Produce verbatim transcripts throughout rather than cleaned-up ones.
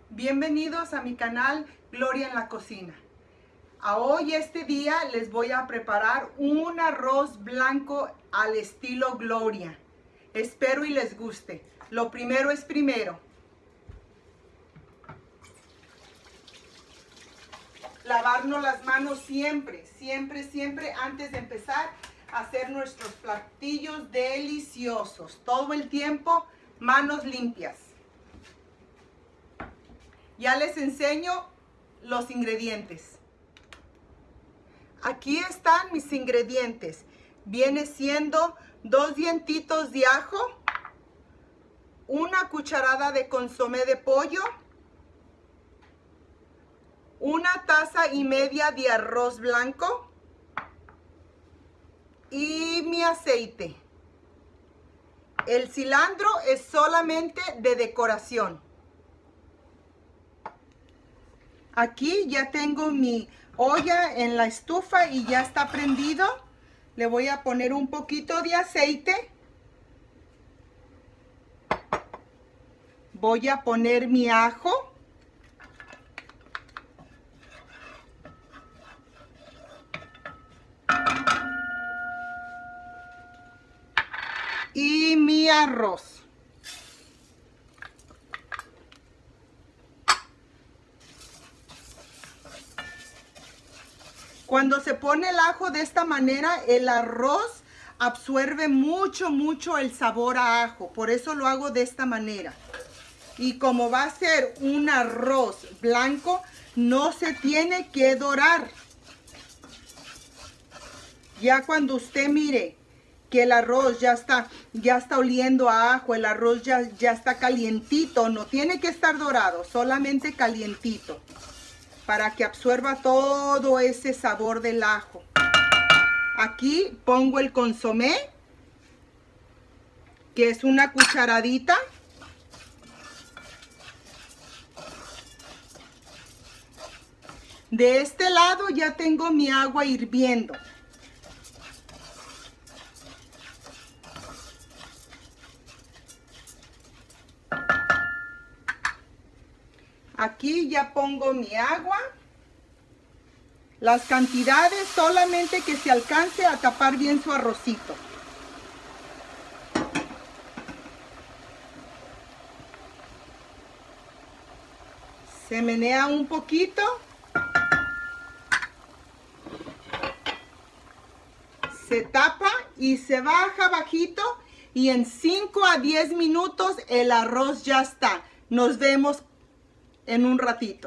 Bienvenidos a mi canal Gloria en la Cocina. A hoy este día les voy a preparar un arroz blanco al estilo Gloria. Espero y les guste. Lo primero es primero. Lavarnos las manos siempre, siempre, siempre antes de empezar a hacer nuestros platillos deliciosos. Todo el tiempo, manos limpias. Ya les enseño los ingredientes. Aquí están mis ingredientes. Viene siendo dos dientitos de ajo, una cucharada de consomé de pollo, una taza y media de arroz blanco y mi aceite. El cilantro es solamente de decoración. Aquí ya tengo mi olla en la estufa y ya está prendido. Le voy a poner un poquito de aceite. Voy a poner mi ajo. Y mi arroz. Cuando se pone el ajo de esta manera, el arroz absorbe mucho, mucho el sabor a ajo. Por eso lo hago de esta manera. Y como va a ser un arroz blanco, no se tiene que dorar. Ya cuando usted mire que el arroz ya está, ya está oliendo a ajo, el arroz ya, ya está calientito, no tiene que estar dorado, solamente calientito, para que absorba todo ese sabor del ajo. Aquí pongo el consomé, que es una cucharadita. De este lado ya tengo mi agua hirviendo. Aquí ya pongo mi agua. Las cantidades solamente que se alcance a tapar bien su arrocito. Se menea un poquito. Se tapa y se baja bajito. Y en cinco a diez minutos el arroz ya está. Nos vemos en un ratito.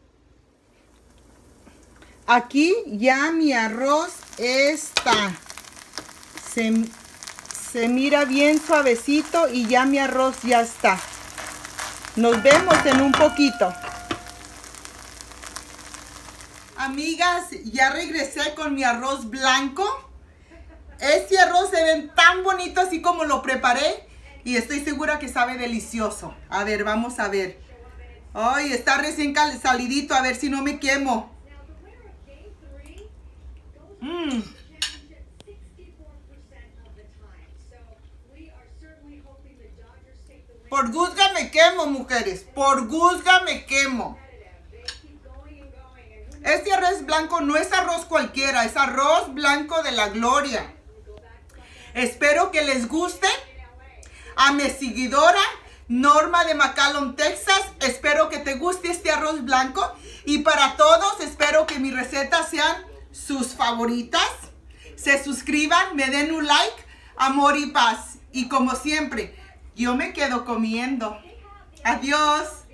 Aquí ya mi arroz está. Se, se mira bien suavecito y ya mi arroz ya está. Nos vemos en un poquito. Amigas, ya regresé con mi arroz blanco. Este arroz se ve tan bonito así como lo preparé. Y estoy segura que sabe delicioso. A ver, vamos a ver. Ay, está recién salidito, a ver si no me quemo. Mm. Por guzga me quemo, mujeres. Por guzga me quemo. Este arroz blanco no es arroz cualquiera, es arroz blanco de la Gloria. Espero que les guste. A mi seguidora Norma de McAllen, Texas, espero que te guste este arroz blanco. Y para todos, espero que mis recetas sean sus favoritas. Se suscriban, me den un like, amor y paz. Y como siempre, yo me quedo comiendo. Adiós.